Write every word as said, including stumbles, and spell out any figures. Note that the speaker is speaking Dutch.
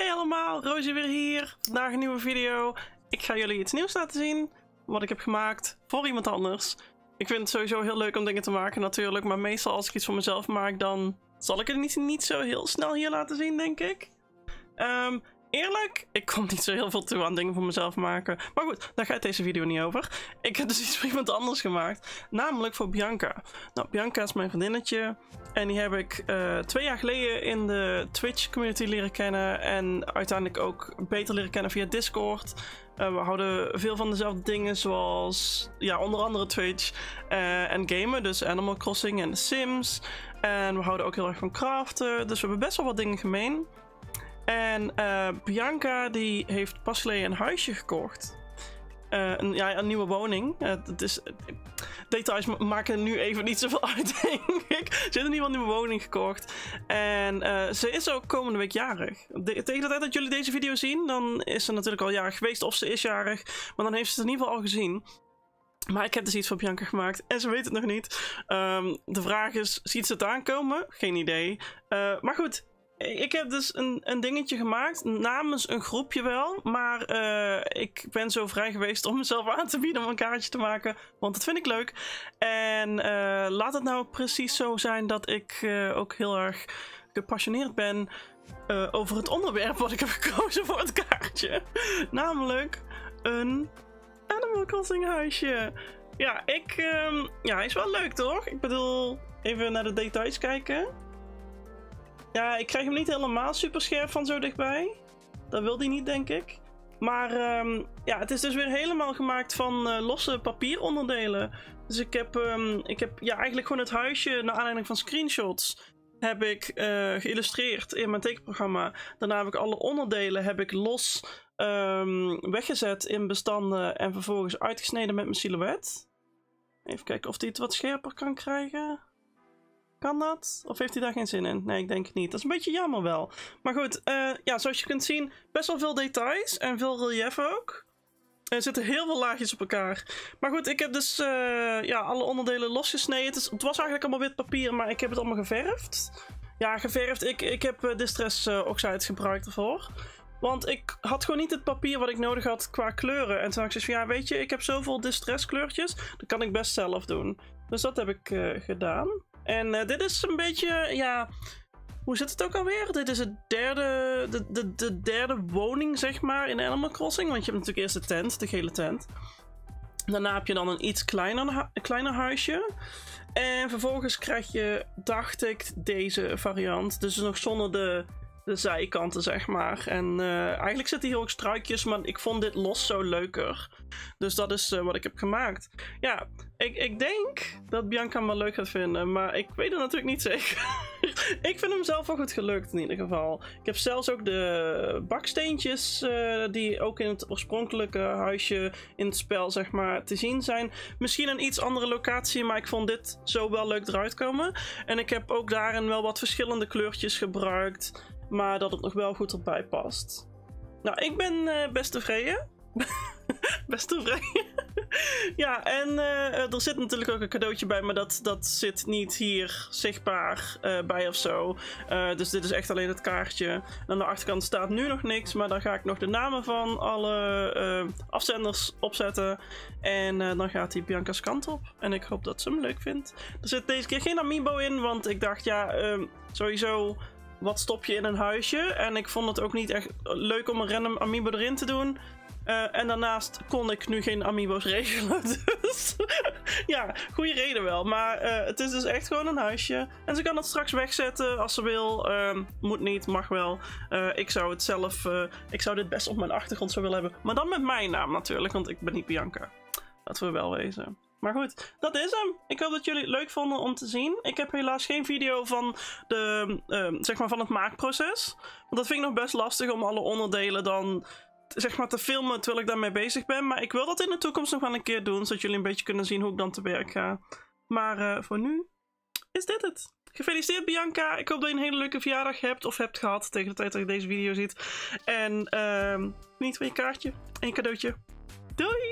Hey allemaal, Roosje weer hier. Vandaag een nieuwe video. Ik ga jullie iets nieuws laten zien. Wat ik heb gemaakt voor iemand anders. Ik vind het sowieso heel leuk om dingen te maken natuurlijk. Maar meestal als ik iets voor mezelf maak, dan zal ik het niet, niet zo heel snel hier laten zien, denk ik. Um, eerlijk, ik kom niet zo heel veel toe aan dingen voor mezelf maken. Maar goed, daar gaat deze video niet over. Ik heb dus iets voor iemand anders gemaakt. Namelijk voor Bianca. Nou, Bianca is mijn vriendinnetje. En die heb ik uh, twee jaar geleden in de Twitch community leren kennen. En uiteindelijk ook beter leren kennen via Discord. Uh, we houden veel van dezelfde dingen zoals, ja, onder andere Twitch uh, en gamen. Dus Animal Crossing en The Sims. En we houden ook heel erg van craften. Dus we hebben best wel wat dingen gemeen. En uh, Bianca die heeft pas geleden een huisje gekocht. Uh, een, ja, een nieuwe woning. Uh, het is, uh, details maken nu even niet zoveel uit, denk ik. Ze heeft een nieuwe, nieuwe woning gekocht. En uh, ze is ook komende week jarig. De, tegen de tijd dat jullie deze video zien, dan is ze natuurlijk al jarig geweest. Of ze is jarig. Maar dan heeft ze het in ieder geval al gezien. Maar ik heb dus iets voor Bianca gemaakt. En ze weet het nog niet. Um, de vraag is, ziet ze het aankomen? Geen idee. Uh, maar goed. Ik heb dus een, een dingetje gemaakt, namens een groepje wel, maar uh, ik ben zo vrij geweest om mezelf aan te bieden om een kaartje te maken, want dat vind ik leuk. En uh, laat het nou precies zo zijn dat ik uh, ook heel erg gepassioneerd ben uh, over het onderwerp wat ik heb gekozen voor het kaartje. Namelijk een Animal Crossing huisje. Ja, ik, um, ja, is wel leuk toch? Ik bedoel, even naar de details kijken. Ja, ik krijg hem niet helemaal super scherp van zo dichtbij. Dat wil hij niet, denk ik. Maar um, ja, het is dus weer helemaal gemaakt van uh, losse papieronderdelen. Dus ik heb, um, ik heb ja, eigenlijk gewoon het huisje, naar aanleiding van screenshots, heb ik uh, geïllustreerd in mijn tekenprogramma. Daarna heb ik alle onderdelen heb ik los um, weggezet in bestanden en vervolgens uitgesneden met mijn silhouet. Even kijken of hij het wat scherper kan krijgen. Kan dat? Of heeft hij daar geen zin in? Nee, ik denk het niet. Dat is een beetje jammer wel. Maar goed, uh, ja, zoals je kunt zien, best wel veel details en veel relief ook. Er zitten heel veel laagjes op elkaar. Maar goed, ik heb dus uh, ja, alle onderdelen losgesneden. Het, is, het was eigenlijk allemaal wit papier, maar ik heb het allemaal geverfd. Ja, geverfd. Ik, ik heb uh, Distress uh, Oxide gebruikt ervoor. Want ik had gewoon niet het papier wat ik nodig had qua kleuren. En toen had ik zoiets van, ja, weet je, ik heb zoveel Distress kleurtjes. Dat kan ik best zelf doen. Dus dat heb ik uh, gedaan. En uh, dit is een beetje, ja, hoe zit het ook alweer? Dit is het derde, de, de, de derde woning, zeg maar, in Animal Crossing. Want je hebt natuurlijk eerst de tent, de gele tent. Daarna heb je dan een iets kleiner, kleiner huisje. En vervolgens krijg je, dacht ik, deze variant. Dus nog zonder de, de zijkanten, zeg maar. En uh, eigenlijk zitten hier ook struikjes, maar ik vond dit los zo leuker. Dus dat is uh, wat ik heb gemaakt. Ja, ik, ik denk dat Bianca hem wel leuk gaat vinden, maar ik weet het natuurlijk niet zeker. Ik vind hem zelf wel goed gelukt in ieder geval. Ik heb zelfs ook de baksteentjes uh, die ook in het oorspronkelijke huisje in het spel, zeg maar, te zien zijn. Misschien een iets andere locatie, maar ik vond dit zo wel leuk eruit komen. En ik heb ook daarin wel wat verschillende kleurtjes gebruikt, maar dat het nog wel goed erbij past. Nou, ik ben uh, best tevreden. Best tevreden. Ja, en uh, er zit natuurlijk ook een cadeautje bij, maar dat, dat zit niet hier zichtbaar uh, bij of zo. Uh, dus dit is echt alleen het kaartje. En aan de achterkant staat nu nog niks, maar daar ga ik nog de namen van alle uh, afzenders opzetten. En uh, dan gaat hij Bianca's kant op. En ik hoop dat ze hem leuk vindt. Er zit deze keer geen amiibo in, want ik dacht, ja, uh, sowieso, wat stop je in een huisje? En ik vond het ook niet echt leuk om een random amiibo erin te doen. Uh, en daarnaast kon ik nu geen amiibo's regelen, dus ja, goede reden wel. Maar uh, het is dus echt gewoon een huisje. En ze kan het straks wegzetten als ze wil. Uh, moet niet, mag wel. Uh, ik zou het zelf, uh, ik zou dit best op mijn achtergrond zo willen hebben. Maar dan met mijn naam natuurlijk, want ik ben niet Bianca. Laten we wel wezen. Maar goed, dat is hem. Ik hoop dat jullie het leuk vonden om te zien. Ik heb helaas geen video van, de, uh, zeg maar van het maakproces. Want dat vind ik nog best lastig om alle onderdelen dan, zeg maar, te filmen terwijl ik daarmee bezig ben. Maar ik wil dat in de toekomst nog wel een keer doen, zodat jullie een beetje kunnen zien hoe ik dan te werk ga. Maar uh, voor nu is dit het. Gefeliciteerd Bianca. Ik hoop dat je een hele leuke verjaardag hebt of hebt gehad tegen de tijd dat je deze video ziet. En uh, geniet van je kaartje en je cadeautje. Doei!